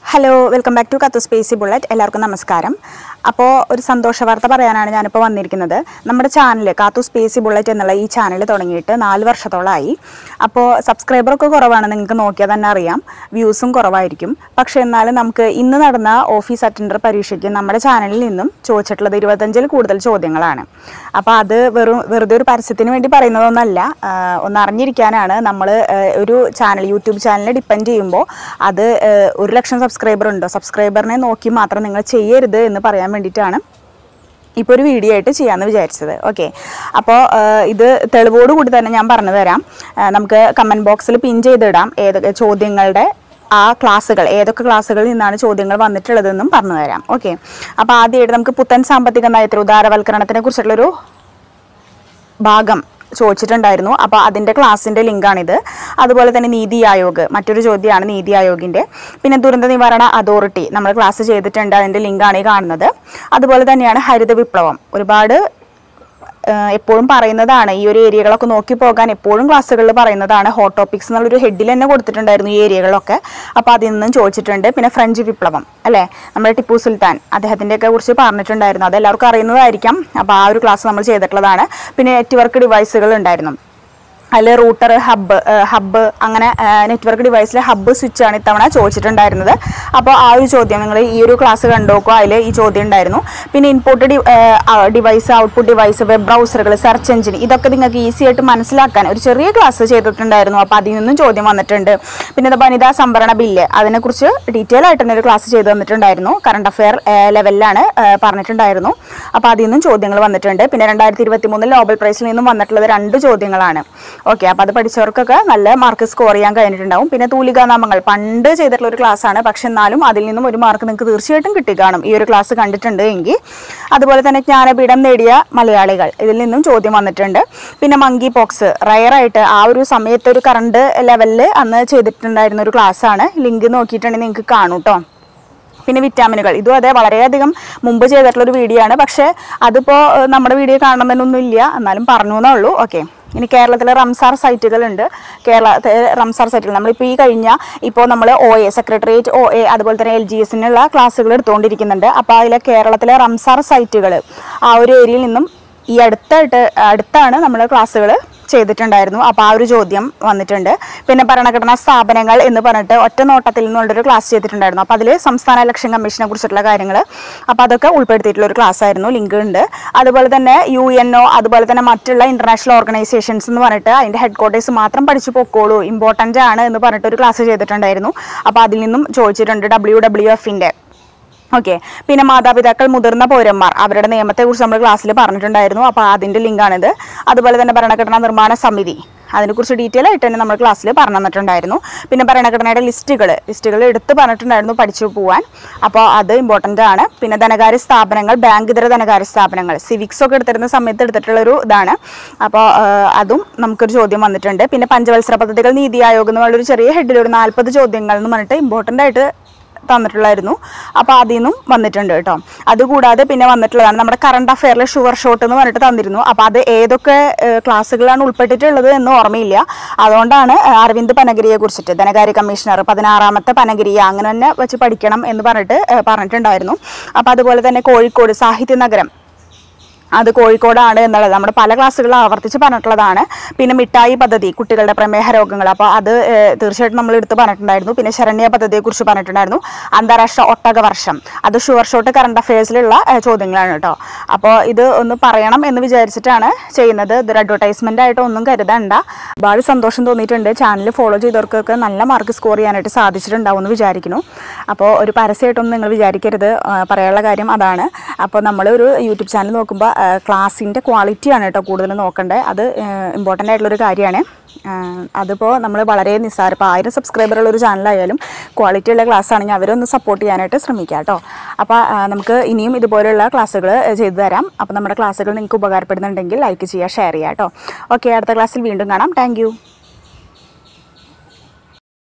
Hello welcome back to കത്തു spacey bullet. എല്ലാവർക്കും നമസ്കാരം. അപ്പോൾ ഒരു സന്തോഷ വാർത്ത പറയാനാണ് ഞാനിപ്പോൾ വന്നിരിക്കുന്നത്. നമ്മുടെ ചാനൽ കാത്തു സ്പേസി ബുള്ളറ്റ് എന്നുള്ള ഈ ചാനൽ തുടങ്ങിയിട്ട് 4 വർഷത്തോളമായി. അപ്പോൾ സബ്സ്ക്രൈബറൊക്കെ കുറവാണ്, നിങ്ങൾക്ക് നോക്കിയാൽ തന്നെ അറിയാം. വ്യൂസും കുറവായിരിക്കും. പക്ഷേ എന്നാലും നമുക്ക് ഇന്ന് നടന്ന ഓഫീസ് അറ്റൻഡർ പരീക്ഷയ്ക്ക് നമ്മുടെ ചാനലിൽ നിന്നും ചോദിച്ചിട്ടുള്ളത് 25-ൽ കൂടുതൽ ചോദ്യങ്ങളാണ്. അപ്പോൾ അത് വെറുതെ ഒരു പരസ്യത്തിന് വേണ്ടി പറയുന്നതൊന്നല്ല, ഒന്ന് അറിഞ്ഞിരിക്കാനാണ്. നമ്മൾ ഒരു ചാനൽ, യൂട്യൂബ് ചാനലിനെ ഡിപ്പെൻഡ് ചെയ്യുമ്പോൾ അത് 1 ലക്ഷം സബ്സ്ക്രൈബർ ഉണ്ടോ, സബ്സ്ക്രൈബറിനെ നോക്കി മാത്രം നിങ്ങൾ ചെയ്യരുത് എന്ന് പറയാൻ വേണ്ടിയിട്ടാണ് ഇപ്പോൾ ഒരു വീഡിയോ ആയിട്ട് ചെയ്യാമെന്ന് വിചാരിച്ചത്. ഓക്കെ, അപ്പോൾ ഇത് തെളിവോട് കൂടി തന്നെ ഞാൻ പറഞ്ഞു തരാം. നമുക്ക് കമൻറ്റ് ബോക്സിൽ പിൻ ചെയ്തിടാം ഏതൊക്കെ ചോദ്യങ്ങളുടെ ആ ക്ലാസ്സുകൾ, ഏതൊക്കെ ക്ലാസ്സുകളിൽ നിന്നാണ് ചോദ്യങ്ങൾ വന്നിട്ടുള്ളതെന്നും പറഞ്ഞു തരാം. ഓക്കെ, അപ്പോൾ ആദ്യമായിട്ട് നമുക്ക് പുത്തൻ സാമ്പത്തിക നയത്തിൽ ഉദാരവൽക്കരണത്തിനെ കുറിച്ചിട്ടുള്ളൊരു ഭാഗം ചോദിച്ചിട്ടുണ്ടായിരുന്നു. അപ്പോൾ അതിൻ്റെ ക്ലാസ്സിൻ്റെ ലിങ്കാണിത്. അതുപോലെ തന്നെ നീതി ആയോഗ്, മറ്റൊരു ചോദ്യമാണ് നീതി ആയോഗിൻ്റെ. പിന്നെ ദുരന്ത നിവാരണ അതോറിറ്റി നമ്മൾ ക്ലാസ് ചെയ്തിട്ടുണ്ട്, അതിൻ്റെ ലിങ്കാണ് ഈ കാണുന്നത്. അതുപോലെ തന്നെയാണ് ഹരിത വിപ്ലവം. ഒരുപാട് എപ്പോഴും പറയുന്നതാണ്, ഈ ഒരു ഏരിയകളൊക്കെ നോക്കി പോകാൻ എപ്പോഴും ക്ലാസ്സുകളിൽ പറയുന്നതാണ്. ഹോട്ട് ടോപ്പിക്സ് എന്നുള്ളൊരു ഹെഡിൽ തന്നെ കൊടുത്തിട്ടുണ്ടായിരുന്നു ഈ ഏരിയകളൊക്കെ. അപ്പോൾ അതിൽ നിന്നും ചോദിച്ചിട്ടുണ്ട്. പിന്നെ ഫ്രഞ്ച് വിപ്ലവം അല്ലേ, നമ്മുടെ ടിപ്പു സുൽത്താൻ, അദ്ദേഹത്തിൻ്റെയൊക്കെ കുറിച്ച് പറഞ്ഞിട്ടുണ്ടായിരുന്നു. അതെല്ലാവർക്കും അറിയുന്നതായിരിക്കാം. അപ്പോൾ ആ ഒരു ക്ലാസ് നമ്മൾ ചെയ്തിട്ടുള്ളതാണ്. പിന്നെ നെറ്റ്വർക്ക് ഡിവൈസുകൾ ഉണ്ടായിരുന്നു. അതിൽ റൂട്ടർ, ഹബ്ബ് അങ്ങനെ നെറ്റ്വർക്ക് ഡിവൈസിലെ ഹബ്ബ് സ്വിച്ചാണ് ഇത്തവണ ചോദിച്ചിട്ടുണ്ടായിരുന്നത്. അപ്പോൾ ആ ഒരു ചോദ്യം നിങ്ങൾ ഈ ഒരു ക്ലാസ് കണ്ടു നോക്കുക, അതിൽ ഈ ചോദ്യം ഉണ്ടായിരുന്നു. പിന്നെ input device, output device, web ബ്രൗസറുകൾ, സെർച്ച് എഞ്ചിൻ, ഇതൊക്കെ നിങ്ങൾക്ക് ഈസി ആയിട്ട് മനസ്സിലാക്കാൻ ഒരു ചെറിയ ക്ലാസ് ചെയ്തിട്ടുണ്ടായിരുന്നു. അപ്പോൾ അതിൽ നിന്നും ചോദ്യം വന്നിട്ടുണ്ട്. പിന്നെ വനിതാ സംവരണ ബില്ല്, അതിനെക്കുറിച്ച് ഡീറ്റെയിൽ ആയിട്ട് തന്നെ ഒരു ക്ലാസ് ചെയ്ത് തന്നിട്ടുണ്ടായിരുന്നു. കറണ്ട് അഫെയർ ലെവലിലാണ് പറഞ്ഞിട്ടുണ്ടായിരുന്നു. അപ്പോൾ അതിൽ നിന്നും ചോദ്യങ്ങൾ വന്നിട്ടുണ്ട്. പിന്നെ 2023 നോബൽ പ്രൈസിൽ നിന്നും വന്നിട്ടുള്ളത് 2 ചോദ്യങ്ങളാണ്. ഓക്കെ, അപ്പോൾ അത് പഠിച്ചവർക്കൊക്കെ നല്ല മാർക്ക് സ്കോർ ചെയ്യാൻ കഴിഞ്ഞിട്ടുണ്ടാവും. പിന്നെ തൂലികാനാമങ്ങൾ പണ്ട് ചെയ്തിട്ടുള്ള ഒരു ക്ലാസ്സാണ്, പക്ഷെ എന്നാലും അതിൽ നിന്നും ഒരു മാർക്ക് നിങ്ങൾക്ക് തീർച്ചയായിട്ടും കിട്ടി കാണും ഈ ഒരു ക്ലാസ് കണ്ടിട്ടുണ്ട് എങ്കിൽ. അതുപോലെ തന്നെ ജ്ഞാനപീഠം നേടിയ മലയാളികൾ, ഇതിൽ നിന്നും ചോദ്യം വന്നിട്ടുണ്ട്. പിന്നെ മങ്കി പോക്സ്, റയറായിട്ട് ആ ഒരു സമയത്ത് ഒരു കറണ്ട് ലെവലിൽ അന്ന് ചെയ്തിട്ടുണ്ടായിരുന്ന ഒരു ക്ലാസ്സാണ്. ലിങ്ക് നോക്കിയിട്ടുണ്ടെങ്കിൽ നിങ്ങൾക്ക് കാണും കേട്ടോ. പിന്നെ വിറ്റാമിനുകൾ, ഇതും അതെ വളരെയധികം മുമ്പ് ചെയ്തിട്ടുള്ളൊരു വീഡിയോ ആണ്. പക്ഷേ അതിപ്പോൾ നമ്മുടെ വീഡിയോ കാണണം എന്നൊന്നും ഇല്ല, എന്നാലും പറഞ്ഞു എന്നേ ഉള്ളൂ. ഓക്കെ, ഇനി കേരളത്തിലെ റംസാർ സൈറ്റുകളുണ്ട്. കേരളത്തിലെ റംസാർ സൈറ്റുകൾ നമ്മളിപ്പോൾ ഈ ഇപ്പോൾ നമ്മൾ OA സെക്രട്ടേറിയറ്റ്, OA അതുപോലെ തന്നെ LGSനുള്ള ക്ലാസ്സുകൾ എടുത്തുകൊണ്ടിരിക്കുന്നുണ്ട്. അപ്പോൾ അതിലെ കേരളത്തിലെ റംസാർ സൈറ്റുകൾ ആ ഒരു ഏരിയയിൽ നിന്നും ഈ അടുത്താണ് നമ്മൾ ക്ലാസ്സുകൾ ചെയ്തിട്ടുണ്ടായിരുന്നു. അപ്പോൾ ആ ഒരു ചോദ്യം വന്നിട്ടുണ്ട്. പിന്നെ ഭരണഘടനാ സ്ഥാപനങ്ങൾ എന്ന് പറഞ്ഞിട്ട് ഒറ്റ നോട്ടത്തിൽ നിന്നുള്ളൊരു ക്ലാസ് ചെയ്തിട്ടുണ്ടായിരുന്നു. അപ്പോൾ അതിൽ സംസ്ഥാന ഇലക്ഷൻ കമ്മീഷനെ കുറിച്ചിട്ടുള്ള കാര്യങ്ങൾ, അപ്പോൾ അതൊക്കെ ഉൾപ്പെടുത്തിയിട്ടുള്ള ഒരു ക്ലാസ് ആയിരുന്നു. ലിങ്ക് ഉണ്ട്. അതുപോലെ തന്നെ UNO, അതുപോലെ തന്നെ മറ്റുള്ള ഇൻ്റർനാഷണൽ ഓർഗനൈസേഷൻസ് എന്ന് പറഞ്ഞിട്ട് അതിൻ്റെ ഹെഡ്ക്വാർട്ടേഴ്സ് മാത്രം പഠിച്ചു പൊക്കോളൂ, ഇമ്പോർട്ടൻ്റ് ആണ് എന്ന് പറഞ്ഞിട്ട് ഒരു ക്ലാസ് ചെയ്തിട്ടുണ്ടായിരുന്നു. അപ്പോൾ അതിൽ നിന്നും ചോദിച്ചിട്ടുണ്ട് WWFൻ്റെ. ഓക്കെ, പിന്നെ മാതാപിതാക്കൾ, മുതിർന്ന പൗരന്മാർ, അവരുടെ നിയമത്തെക്കുറിച്ച് നമ്മൾ ക്ലാസ്സിൽ പറഞ്ഞിട്ടുണ്ടായിരുന്നു. അപ്പോൾ അതിൻ്റെ ലിങ്കാണിത്. അതുപോലെ തന്നെ ഭരണഘടനാ നിർമ്മാണ സമിതി, അതിനെക്കുറിച്ച് ഡീറ്റെയിൽ ആയിട്ട് തന്നെ നമ്മൾ ക്ലാസ്സിൽ പറഞ്ഞു തന്നിട്ടുണ്ടായിരുന്നു. പിന്നെ ഭരണഘടനയുടെ ലിസ്റ്റുകൾ എടുത്ത് പറഞ്ഞിട്ടുണ്ടായിരുന്നു പഠിച്ചു പോകാൻ. അപ്പോൾ അത് ഇമ്പോർട്ടൻ്റ് ആണ്. പിന്നെ ധനകാര്യ സ്ഥാപനങ്ങൾ, ബാങ്ക് ഇതര ധനകാര്യ സ്ഥാപനങ്ങൾ, സിവിക്സ് ഒക്കെ എടുത്തിരുന്ന സമയത്ത് എടുത്തിട്ടുള്ളൊരു ഇതാണ്. അപ്പോൾ അതും നമുക്കൊരു ചോദ്യം വന്നിട്ടുണ്ട്. പിന്നെ പഞ്ചവത്സര പദ്ധതികൾ, നീതി ആയോഗ് എന്നുള്ളൊരു ചെറിയ ഹെഡിൽ ഒരു 40 ചോദ്യങ്ങൾ എന്ന് പറഞ്ഞിട്ട് ഇമ്പോർട്ടൻ്റ് ആയിട്ട് തന്നിട്ടുള്ളായിരുന്നു. അപ്പോൾ അതിൽ നിന്നും വന്നിട്ടുണ്ട് കേട്ടോ. അതുകൂടാതെ പിന്നെ വന്നിട്ടുള്ളതാണ് നമ്മുടെ കറണ്ട് അഫെയറിലെ ഷുവർ ഷോട്ട് എന്ന് പറഞ്ഞിട്ട് തന്നിരുന്നു. അപ്പോൾ അത് ഏതൊക്കെ ക്ലാസ്സുകളാണ് ഉൾപ്പെട്ടിട്ടുള്ളത് എന്ന് ഓർമ്മയില്ല. അതുകൊണ്ടാണ് അരവിന്ദ് പനഗിരിയെ കുറിച്ചിട്ട്, ധനകാര്യ കമ്മീഷണർ, 16ാമത്തെ പനഗിരിയ, അങ്ങനെ തന്നെ വെച്ച് പഠിക്കണം എന്ന് പറഞ്ഞിട്ടുണ്ടായിരുന്നു. അപ്പോൾ അതുപോലെ തന്നെ കോഴിക്കോട് സാഹിത്യ നഗരം, അത് കോഴിക്കോടാണ് എന്നുള്ളത് നമ്മുടെ പല ക്ലാസ്സുകളിൽ ആവർത്തിച്ച് പറഞ്ഞിട്ടുള്ളതാണ്. പിന്നെ മിഠായി പദ്ധതി, കുട്ടികളുടെ പ്രമേഹ രോഗങ്ങൾ, അപ്പോൾ അത് തീർച്ചയായിട്ടും നമ്മൾ എടുത്ത് പറഞ്ഞിട്ടുണ്ടായിരുന്നു. പിന്നെ ശരണ്യ പദ്ധതിയെക്കുറിച്ച് പറഞ്ഞിട്ടുണ്ടായിരുന്നു. അന്താരാഷ്ട്ര ഒട്ടക വർഷം, അത് ഷുവർ ഷോട്ട് കറണ്ട് അഫെയർസിലുള്ള ചോദ്യങ്ങളാണ് കേട്ടോ. അപ്പോൾ ഇത് ഒന്ന് പറയണം എന്ന് വിചാരിച്ചിട്ടാണ് ചെയ്യുന്നത്. ഇതൊരു അഡ്വർടൈസ്മെൻ്റ് ആയിട്ട് ഒന്നും കരുതണ്ട. ഒരുപാട് സന്തോഷം തോന്നിയിട്ടുണ്ട്. ചാനൽ ഫോളോ ചെയ്തവർക്കൊക്കെ നല്ല മാർക്ക് സ്കോർ ചെയ്യാനായിട്ട് സാധിച്ചിട്ടുണ്ടാവും എന്ന് വിചാരിക്കുന്നു. അപ്പോൾ ഒരു പരസ്യമായിട്ടൊന്നും നിങ്ങൾ വിചാരിക്കരുത്, പറയാനുള്ള കാര്യം അതാണ്. അപ്പോൾ നമ്മൾ ഒരു യൂട്യൂബ് ചാനൽ നോക്കുമ്പോൾ ക്ലാസ്സിൻ്റെ ക്വാളിറ്റിയാണ് കേട്ടോ കൂടുതൽ നോക്കേണ്ടത്. അത് ഇമ്പോർട്ടൻ്റ് ആയിട്ടുള്ളൊരു കാര്യമാണ്. അതിപ്പോൾ നമ്മൾ വളരെ നിസ്സാരം, ഇപ്പോൾ 1000 സബ്സ്ക്രൈബറുള്ളൊരു ചാനലായാലും ക്വാളിറ്റി ഉള്ള ക്ലാസ് ആണെങ്കിൽ അവരൊന്ന് സപ്പോർട്ട് ചെയ്യാനായിട്ട് ശ്രമിക്കുക കേട്ടോ. അപ്പോൾ നമുക്ക് ഇനിയും ഇതുപോലെയുള്ള ക്ലാസ്സുകൾ ചെയ്തു തരാം. അപ്പോൾ നമ്മുടെ ക്ലാസ്സുകൾ നിങ്ങൾക്ക് ഉപകാരപ്പെടുന്നുണ്ടെങ്കിൽ ലൈക്ക് ചെയ്യുക, ഷെയർ ചെയ്യുക കേട്ടോ. ഓക്കെ, അടുത്ത ക്ലാസ്സിൽ വീണ്ടും കാണാം. താങ്ക്